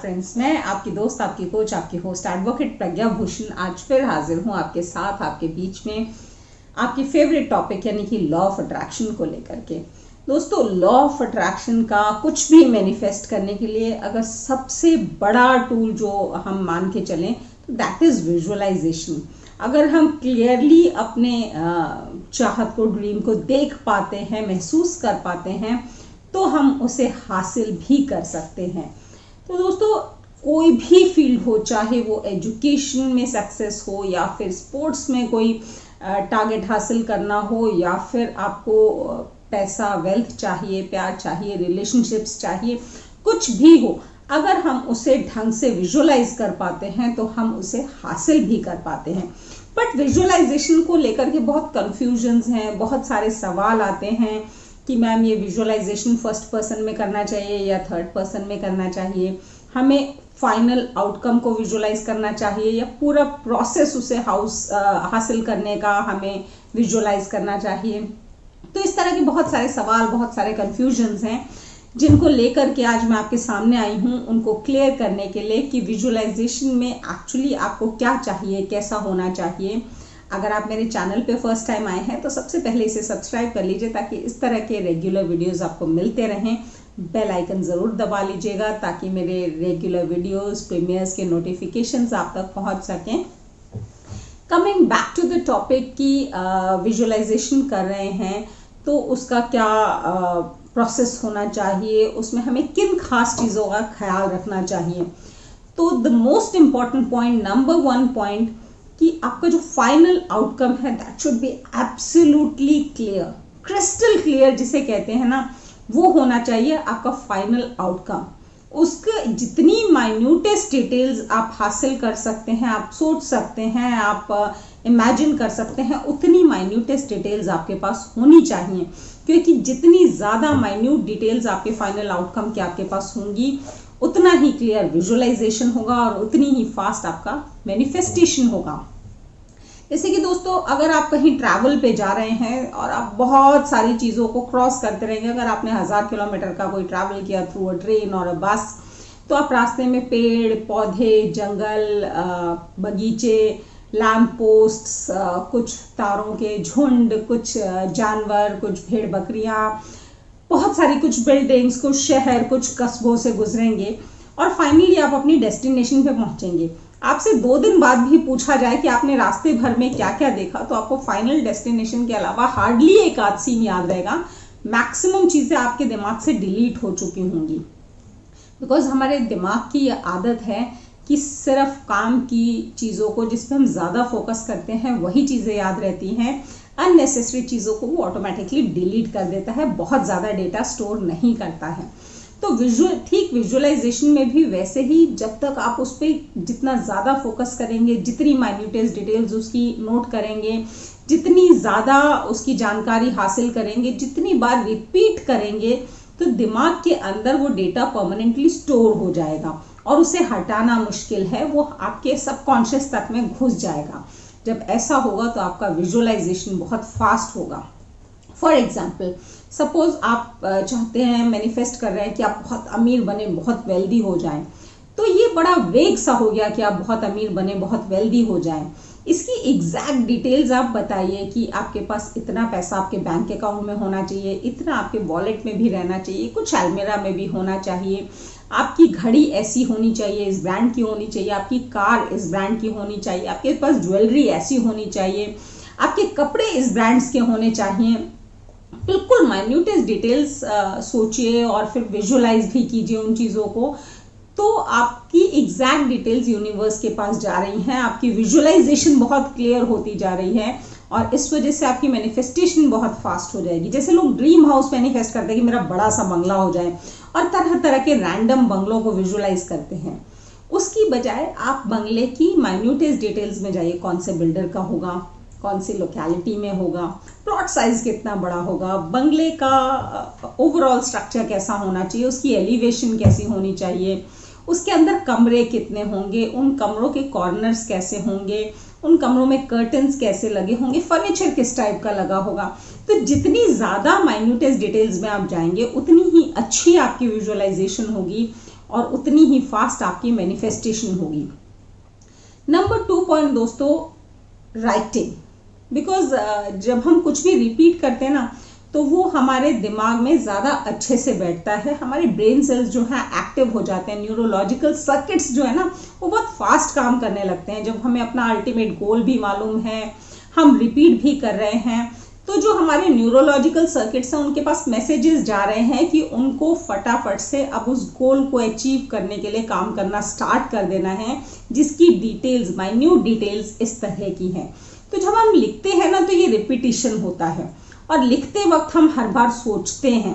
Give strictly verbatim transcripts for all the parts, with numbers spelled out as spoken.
Friends, मैं आपकी दोस्त, आपकी कोच, आपकी होस्ट एडवोकेट प्रज्ञा भूषण आज फिर हाजिर हूँ आपके साथ, आपके बीच में आपकी फेवरेट टॉपिक यानी कि लॉ ऑफ अट्रैक्शन को लेकर के। दोस्तों, लॉ ऑफ अट्रैक्शन का कुछ भी मैनिफेस्ट करने के लिए अगर सबसे बड़ा टूल जो हम मान के चलें तो दैट इज विजुअलाइजेशन। अगर हम क्लियरली अपने चाहत को, ड्रीम को देख पाते हैं, महसूस कर पाते हैं, तो हम उसे हासिल भी कर सकते हैं। तो दोस्तों, कोई भी फील्ड हो, चाहे वो एजुकेशन में सक्सेस हो या फिर स्पोर्ट्स में कोई टारगेट हासिल करना हो या फिर आपको पैसा, वेल्थ चाहिए, प्यार चाहिए, रिलेशनशिप्स चाहिए, कुछ भी हो, अगर हम उसे ढंग से विजुअलाइज कर पाते हैं तो हम उसे हासिल भी कर पाते हैं। बट विजुअलाइजेशन को लेकर के बहुत कंफ्यूजन्स हैं, बहुत सारे सवाल आते हैं कि मैम ये विजुअलाइजेशन फर्स्ट पर्सन में करना चाहिए या थर्ड पर्सन में करना चाहिए, हमें फाइनल आउटकम को विजुअलाइज करना चाहिए या पूरा प्रोसेस उसे हाउस हासिल करने का हमें विजुअलाइज करना चाहिए। तो इस तरह के बहुत सारे सवाल, बहुत सारे कंफ्यूजन्स हैं जिनको लेकर के आज मैं आपके सामने आई हूँ, उनको क्लियर करने के लिए कि विजुअलाइजेशन में एक्चुअली आपको क्या चाहिए, कैसा होना चाहिए। अगर आप मेरे चैनल पे फर्स्ट टाइम आए हैं तो सबसे पहले इसे सब्सक्राइब कर लीजिए ताकि इस तरह के रेगुलर वीडियोस आपको मिलते रहें। बेल आइकन ज़रूर दबा लीजिएगा ताकि मेरे रेगुलर वीडियोस, प्रीमियर्स के नोटिफिकेशंस आप तक पहुंच सकें। Coming back to the topic की विजुअलाइजेशन कर रहे हैं तो उसका क्या प्रोसेस uh, होना चाहिए, उसमें हमें किन खास चीज़ों का ख्याल रखना चाहिए। तो the most important point, number one point, कि आपका जो फाइनल आउटकम है that should be absolutely clear, crystal clear जिसे कहते हैं ना, वो होना चाहिए आपका फाइनल आउटकम। उसके जितनी माइन्यूटेस्ट डिटेल्स आप हासिल कर सकते हैं, आप सोच सकते हैं, आप इमेजिन कर सकते हैं, उतनी माइन्यूटेस्ट डिटेल्स आपके पास होनी चाहिए, क्योंकि जितनी ज़्यादा माइन्यूट डिटेल्स आपके फाइनल आउटकम की आपके पास होंगी उतना ही क्लियर विजुअलाइजेशन होगा और उतनी ही फास्ट आपका मैनिफेस्टेशन होगा। जैसे कि दोस्तों, अगर आप कहीं ट्रैवल पे जा रहे हैं और आप बहुत सारी चीज़ों को क्रॉस करते रहेंगे, अगर आपने हज़ार किलोमीटर का कोई ट्रैवल किया थ्रू अ ट्रेन और अ बस, तो आप रास्ते में पेड़ पौधे, जंगल, बगीचे, लैम्प पोस्ट, कुछ तारों के झुंड, कुछ जानवर, कुछ भेड़ बकरियां, बहुत सारी कुछ बिल्डिंग्स, कुछ शहर, कुछ कस्बों से गुजरेंगे और फाइनली आप अपनी डेस्टिनेशन पे पहुंचेंगे। आपसे दो दिन बाद भी पूछा जाए कि आपने रास्ते भर में क्या क्या देखा, तो आपको फाइनल डेस्टिनेशन के अलावा हार्डली एक आध सीन याद रहेगा। मैक्सिमम चीज़ें आपके दिमाग से डिलीट हो चुकी होंगी, बिकॉज हमारे दिमाग की ये आदत है कि सिर्फ काम की चीज़ों को, जिस पर हम ज़्यादा फोकस करते हैं, वही चीज़ें याद रहती हैं। अननेसेसरी चीज़ों को वो ऑटोमेटिकली डिलीट कर देता है, बहुत ज़्यादा डेटा स्टोर नहीं करता है। तो विजुअल ठीक विजुअलाइजेशन में भी वैसे ही, जब तक आप उस पर जितना ज़्यादा फोकस करेंगे, जितनी माइन्यूटेस्ट डिटेल्स उसकी नोट करेंगे, जितनी ज़्यादा उसकी जानकारी हासिल करेंगे, जितनी बार रिपीट करेंगे, तो दिमाग के अंदर वो डेटा परमानेंटली स्टोर हो जाएगा और उसे हटाना मुश्किल है, वो आपके सबकॉन्शियस तक में घुस जाएगा। जब ऐसा होगा तो आपका विजुअलाइजेशन बहुत फास्ट होगा। फॉर एग्जाम्पल, सपोज आप चाहते हैं, मैनिफेस्ट कर रहे हैं कि आप बहुत अमीर बने, बहुत वेल्दी हो जाएं, तो ये बड़ा वेग सा हो गया कि आप बहुत अमीर बने, बहुत वेल्दी हो जाएं। इसकी एग्जैक्ट डिटेल्स आप बताइए कि आपके पास इतना पैसा आपके बैंक अकाउंट में होना चाहिए, इतना आपके वॉलेट में भी रहना चाहिए, कुछ अलमीरा में भी होना चाहिए, आपकी घड़ी ऐसी होनी चाहिए, इस ब्रांड की होनी चाहिए, आपकी कार इस ब्रांड की होनी चाहिए, आपके पास ज्वेलरी ऐसी होनी चाहिए, आपके कपड़े इस ब्रांड्स के होने चाहिए। बिल्कुल माइन्यूटेस्ट डिटेल्स सोचिए और फिर विजुअलाइज भी कीजिए उन चीज़ों को, तो आपकी एग्जैक्ट डिटेल्स यूनिवर्स के पास जा रही हैं, आपकी विजुअलाइजेशन बहुत क्लियर होती जा रही है और इस वजह से आपकी मैनिफेस्टेशन बहुत फास्ट हो जाएगी। जैसे लोग ड्रीम हाउस मैनिफेस्ट करते हैं कि मेरा बड़ा सा बंगला हो जाए और तरह तरह के रैंडम बंगलों को विजुअलाइज करते हैं, उसकी बजाय आप बंगले की माइन्यूटेस्ट डिटेल्स में जाइए। कौन से बिल्डर का होगा, कौन सी लोकेलिटी में होगा, प्लॉट साइज कितना बड़ा होगा, बंगले का ओवरऑल स्ट्रक्चर कैसा होना चाहिए, उसकी एलिवेशन कैसी होनी चाहिए, उसके अंदर कमरे कितने होंगे, उन कमरों के कॉर्नर्स कैसे होंगे, उन कमरों में कर्टन्स कैसे लगे होंगे, फर्नीचर किस टाइप का लगा होगा। तो जितनी ज़्यादा माइन्यूटेस्ट डिटेल्स में आप जाएंगे उतनी ही अच्छी आपकी विजुअलाइजेशन होगी और उतनी ही फास्ट आपकी मैनिफेस्टेशन होगी। नंबर टू पॉइंट दोस्तों, राइटिंग। बिकॉज जब हम कुछ भी रिपीट करते हैं ना तो वो हमारे दिमाग में ज़्यादा अच्छे से बैठता है, हमारे ब्रेन सेल्स जो है एक्टिव हो जाते हैं, न्यूरोलॉजिकल सर्किट्स जो है ना वो बहुत फास्ट काम करने लगते हैं। जब हमें अपना अल्टीमेट गोल भी मालूम है, हम रिपीट भी कर रहे हैं, तो जो हमारे न्यूरोलॉजिकल सर्किट्स हैं उनके पास मैसेजेस जा रहे हैं कि उनको फटाफट से अब उस गोल को अचीव करने के लिए काम करना स्टार्ट कर देना है, जिसकी डिटेल्स, माइन्यूट डिटेल्स इस तरह की हैं। तो जब हम लिखते हैं ना तो ये रिपीटिशन होता है, और लिखते वक्त हम हर बार सोचते हैं।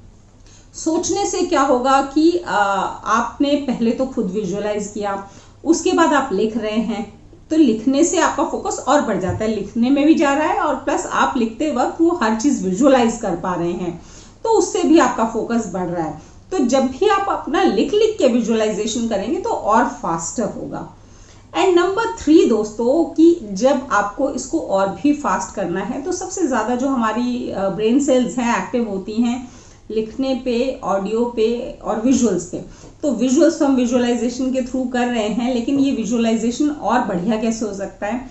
सोचने से क्या होगा कि आ, आपने पहले तो खुद विजुअलाइज किया, उसके बाद आप लिख रहे हैं, तो लिखने से आपका फोकस और बढ़ जाता है, लिखने में भी जा रहा है और प्लस आप लिखते वक्त वो हर चीज विजुअलाइज कर पा रहे हैं, तो उससे भी आपका फोकस बढ़ रहा है। तो जब भी आप अपना लिख लिख के विजुअलाइजेशन करेंगे तो और फास्टर होगा। एंड नंबर थ्री दोस्तों, कि जब आपको इसको और भी फास्ट करना है तो सबसे ज़्यादा जो हमारी ब्रेन सेल्स हैं एक्टिव होती हैं लिखने पे, ऑडियो पे और विजुअल्स पे। तो विजुअल्स हम विजुअलाइजेशन के थ्रू कर रहे हैं, लेकिन ये विजुअलाइजेशन और बढ़िया कैसे हो सकता है।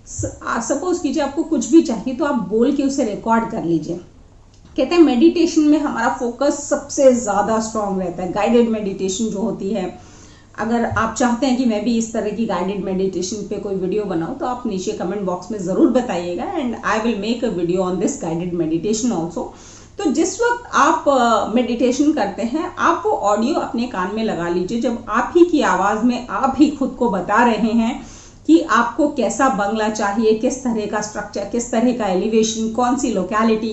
सपोज कीजिए आपको कुछ भी चाहिए तो आप बोल के उसे रिकॉर्ड कर लीजिए। कहते हैं मेडिटेशन में हमारा फोकस सबसे ज़्यादा स्ट्रांग रहता है, गाइडेड मेडिटेशन जो होती है। अगर आप चाहते हैं कि मैं भी इस तरह की गाइडेड मेडिटेशन पे कोई वीडियो बनाऊं तो आप नीचे कमेंट बॉक्स में ज़रूर बताइएगा, and I will make a video on this guided meditation also. तो जिस वक्त आप मेडिटेशन uh, करते हैं, आप वो ऑडियो अपने कान में लगा लीजिए, जब आप ही की आवाज़ में आप ही खुद को बता रहे हैं कि आपको कैसा बंगला चाहिए, किस तरह का स्ट्रक्चर, किस तरह का एलिवेशन, कौन सी लोकेलिटी,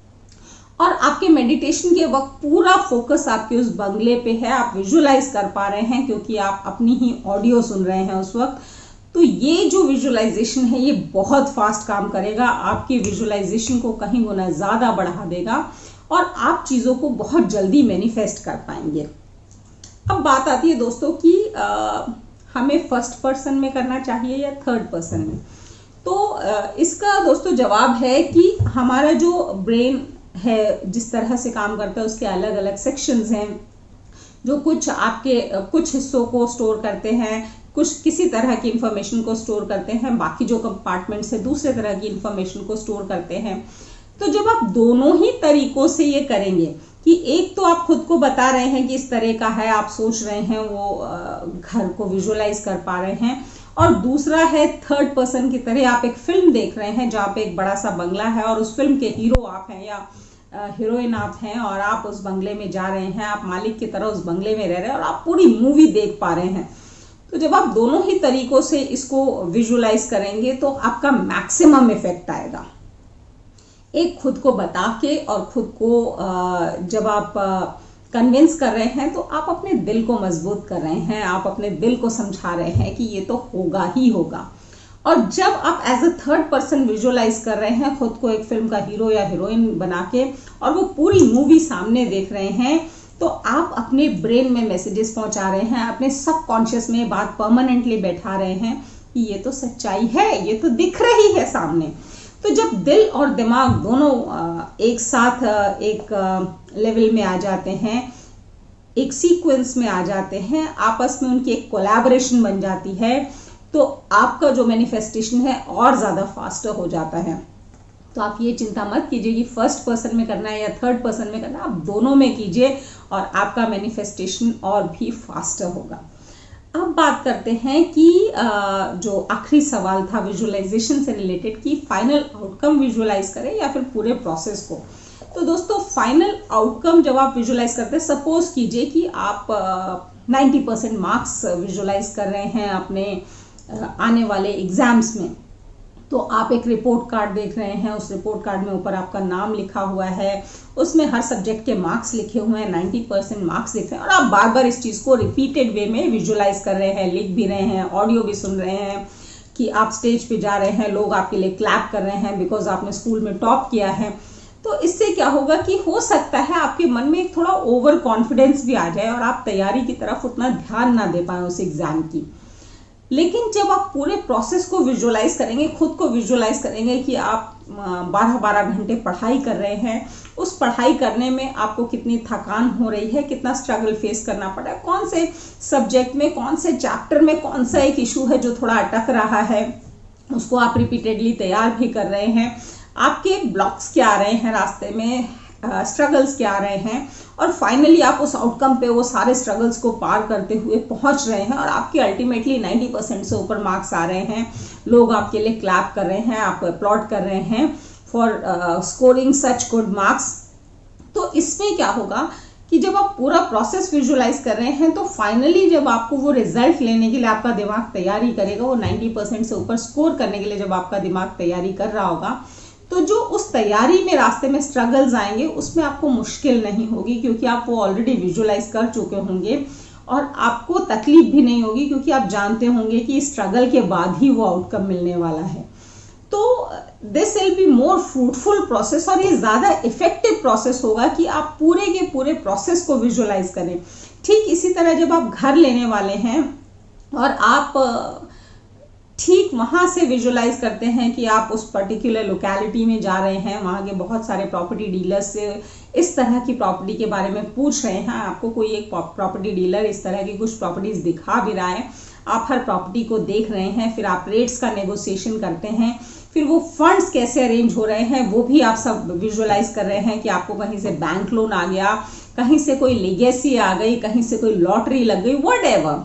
और आपके मेडिटेशन के वक्त पूरा फोकस आपके उस बंगले पे है, आप विजुअलाइज कर पा रहे हैं क्योंकि आप अपनी ही ऑडियो सुन रहे हैं उस वक्त। तो ये जो विजुअलाइजेशन है ये बहुत फास्ट काम करेगा, आपकी विजुअलाइजेशन को कहीं गुना ज़्यादा बढ़ा देगा और आप चीज़ों को बहुत जल्दी मैनिफेस्ट कर पाएंगे। अब बात आती है दोस्तों कि आ, हमें फर्स्ट पर्सन में करना चाहिए या थर्ड पर्सन में। तो आ, इसका दोस्तों जवाब है कि हमारा जो ब्रेन है जिस तरह से काम करता है उसके अलग अलग सेक्शंस हैं, जो कुछ आपके कुछ हिस्सों को स्टोर करते हैं, कुछ किसी तरह की इंफॉर्मेशन को स्टोर करते हैं, बाकी जो कंपार्टमेंट्स है दूसरे तरह की इंफॉर्मेशन को स्टोर करते हैं। तो जब आप दोनों ही तरीकों से ये करेंगे कि एक तो आप खुद को बता रहे हैं कि इस तरह का है, आप सोच रहे हैं, वो घर को विजुअलाइज कर पा रहे हैं, और दूसरा है थर्ड पर्सन की तरह आप एक फिल्म देख रहे हैं जहाँ पे एक बड़ा सा बंगला है और उस फिल्म के हीरो आप हैं या हीरोइन आप हैं और आप उस बंगले में जा रहे हैं, आप मालिक की तरह उस बंगले में रह रहे हैं और आप पूरी मूवी देख पा रहे हैं। तो जब आप दोनों ही तरीकों से इसको विजुअलाइज करेंगे तो आपका मैक्सिमम इफेक्ट आएगा। एक खुद को बता के और खुद को जब आप कन्विंस कर रहे हैं तो आप अपने दिल को मजबूत कर रहे हैं, आप अपने दिल को समझा रहे हैं कि ये तो होगा ही होगा। और जब आप as a third person visualize कर रहे हैं खुद को एक फिल्म का हीरो या हीरोइन बना के और वो पूरी मूवी सामने देख रहे हैं, तो आप अपने ब्रेन में मैसेजेस पहुंचा रहे हैं, अपने सबकॉन्शियस में बात परमानेंटली बैठा रहे हैं कि ये तो सच्चाई है, ये तो दिख रही है सामने। तो जब दिल और दिमाग दोनों एक साथ एक लेवल में आ जाते हैं, एक सीक्वेंस में आ जाते हैं, आपस में उनकी एक कोलैबोरेशन बन जाती है, तो आपका जो मैनिफेस्टेशन है और ज़्यादा फास्टर हो जाता है। तो आप ये चिंता मत कीजिए कि फर्स्ट पर्सन में करना है या थर्ड पर्सन में करना है, आप दोनों में कीजिए और आपका मैनिफेस्टेशन और भी फास्टर होगा। अब बात करते हैं कि जो आखिरी सवाल था विजुअलाइजेशन से रिलेटेड कि फाइनल आउटकम विजुअलाइज करें या फिर पूरे प्रोसेस को। तो दोस्तों फाइनल आउटकम जब आप विजुअलाइज करते हैं, सपोज कीजिए कि आप नाइन्टी परसेंट मार्क्स विजुअलाइज कर रहे हैं अपने आने वाले एग्जाम्स में, तो आप एक रिपोर्ट कार्ड देख रहे हैं, उस रिपोर्ट कार्ड में ऊपर आपका नाम लिखा हुआ है, उसमें हर सब्जेक्ट के मार्क्स लिखे हुए हैं, नाइन्टी परसेंट मार्क्स लिख रहे हैं और आप बार बार इस चीज़ को रिपीटेड वे में विजुअलाइज कर रहे हैं, लिख भी रहे हैं, ऑडियो भी सुन रहे हैं कि आप स्टेज पे जा रहे हैं, लोग आपके लिए क्लैप कर रहे हैं बिकॉज आपने स्कूल में टॉप किया है। तो इससे क्या होगा कि हो सकता है आपके मन में एक थोड़ा ओवर कॉन्फिडेंस भी आ जाए और आप तैयारी की तरफ उतना ध्यान ना दे पाए उस एग्जाम की। लेकिन जब आप पूरे प्रोसेस को विजुअलाइज करेंगे, खुद को विजुअलाइज करेंगे कि आप बारह बारह घंटे पढ़ाई कर रहे हैं, उस पढ़ाई करने में आपको कितनी थकान हो रही है, कितना स्ट्रगल फेस करना पड़ा है, कौन से सब्जेक्ट में, कौन से चैप्टर में कौन सा एक इशू है जो थोड़ा अटक रहा है, उसको आप रिपीटेडली तैयार भी कर रहे हैं, आपके ब्लॉक्स क्या आ रहे हैं रास्ते में, स्ट्रगल्स uh, क्या आ रहे हैं, और फाइनली आप उस आउटकम पे वो सारे स्ट्रगल्स को पार करते हुए पहुंच रहे हैं और आपके अल्टीमेटली नब्बे परसेंट से ऊपर मार्क्स आ रहे हैं, लोग आपके लिए क्लैप कर रहे हैं, आपको अपलॉड कर रहे हैं for scoring such good marks. तो इसमें क्या होगा कि जब आप पूरा प्रोसेस विजुअलाइज कर रहे हैं तो फाइनली जब आपको वो रिजल्ट लेने के लिए आपका दिमाग तैयारी करेगा, वो नब्बे परसेंट से ऊपर स्कोर करने के लिए जब आपका दिमाग तैयारी कर रहा होगा, तो जो उस तैयारी में रास्ते में स्ट्रगल्स आएंगे उसमें आपको मुश्किल नहीं होगी, क्योंकि आप वो ऑलरेडी विजुअलाइज कर चुके होंगे और आपको तकलीफ भी नहीं होगी, क्योंकि आप जानते होंगे कि स्ट्रगल के बाद ही वो आउटकम मिलने वाला है। तो this will be more fruitful process, और ये ज़्यादा इफेक्टिव प्रोसेस होगा कि आप पूरे के पूरे प्रोसेस को विजुअलाइज करें। ठीक इसी तरह जब आप घर लेने वाले हैं और आप ठीक वहाँ से विजुअलाइज करते हैं कि आप उस पर्टिकुलर लोकेलिटी में जा रहे हैं, वहाँ के बहुत सारे प्रॉपर्टी डीलर्स से इस तरह की प्रॉपर्टी के बारे में पूछ रहे हैं, आपको कोई एक प्रॉपर्टी डीलर इस तरह की कुछ प्रॉपर्टीज दिखा भी रहा है, आप हर प्रॉपर्टी को देख रहे हैं, फिर आप रेट्स का नेगोशिएशन करते हैं, फिर वो फंड्स कैसे अरेंज हो रहे हैं वो भी आप सब विजुअलाइज कर रहे हैं कि आपको कहीं से बैंक लोन आ गया, कहीं से कोई लीगेसी आ गई, कहीं से कोई लॉटरी लग गई, व्हाटएवर।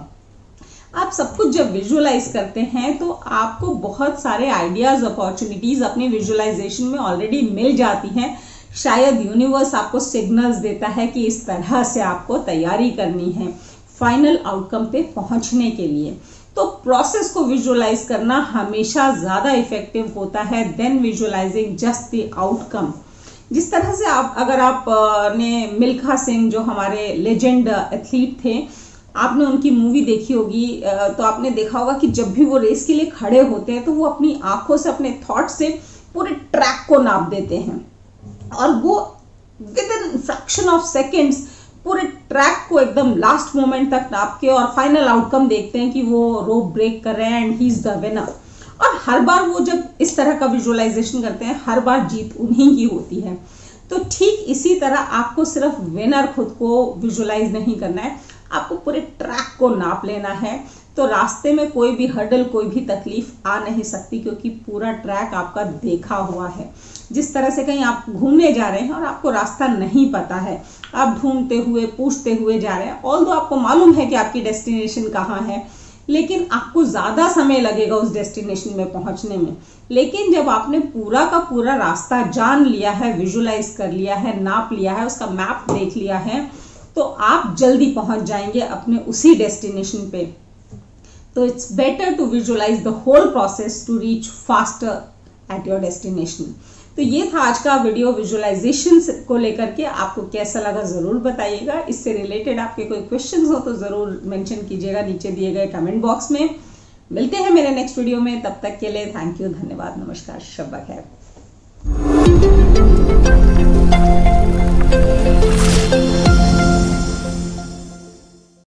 आप सब कुछ जब विजुअलाइज करते हैं तो आपको बहुत सारे आइडियाज, अपॉर्चुनिटीज अपनी विजुअलाइजेशन में ऑलरेडी मिल जाती हैं। शायद यूनिवर्स आपको सिग्नल्स देता है कि इस तरह से आपको तैयारी करनी है फाइनल आउटकम पे पहुंचने के लिए। तो प्रोसेस को विजुअलाइज करना हमेशा ज़्यादा इफेक्टिव होता है than visualizing just the outcome. जिस तरह से आप अगर आप ने मिल्खा सिंह जो हमारे लेजेंड एथलीट थे, आपने उनकी मूवी देखी होगी, तो आपने देखा होगा कि जब भी वो रेस के लिए खड़े होते हैं तो वो अपनी आंखों से, अपने थॉट से पूरे ट्रैक को नाप देते हैं और वो within fraction of seconds पूरे ट्रैक को एकदम लास्ट मोमेंट तक नाप के और फाइनल आउटकम देखते हैं कि वो रोप ब्रेक कर रहे हैं and he is the winner. और हर बार वो जब इस तरह का विजुअलाइजेशन करते हैं, हर बार जीत उन्हीं की होती है। तो ठीक इसी तरह आपको सिर्फ विनर खुद को विजुअलाइज नहीं करना है, आपको पूरे ट्रैक को नाप लेना है। तो रास्ते में कोई भी हर्डल, कोई भी तकलीफ आ नहीं सकती, क्योंकि पूरा ट्रैक आपका देखा हुआ है। जिस तरह से कहीं आप घूमने जा रहे हैं और आपको रास्ता नहीं पता है, आप ढूंढते हुए, पूछते हुए जा रहे हैं, ऑल्दो आपको मालूम है कि आपकी डेस्टिनेशन कहाँ है, लेकिन आपको ज़्यादा समय लगेगा उस डेस्टिनेशन में पहुंचने में। लेकिन जब आपने पूरा का पूरा रास्ता जान लिया है, विजुअलाइज कर लिया है, नाप लिया है, उसका मैप देख लिया है, तो आप जल्दी पहुंच जाएंगे अपने उसी डेस्टिनेशन पे। तो it's better to visualize the whole process to reach faster at your destination. तो ये था आज का वीडियो विजुअलाइजेशन को लेकर के। आपको कैसा लगा ज़रूर बताइएगा। इससे रिलेटेड आपके कोई क्वेश्चंस हो तो ज़रूर मेंशन कीजिएगा नीचे दिए गए कमेंट बॉक्स में। मिलते हैं मेरे नेक्स्ट वीडियो में, तब तक के लिए थैंक यू, धन्यवाद, नमस्कार, शब्बा खैर।